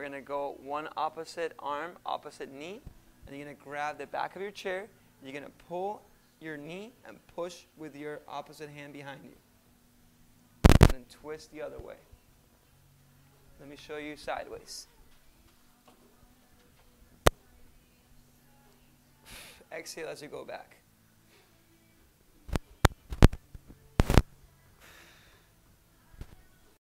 going to go one opposite arm, opposite knee, and you're going to grab the back of your chair. You're going to pull your knee and push with your opposite hand behind you. And then twist the other way. Let me show you sideways. Exhale as you go back.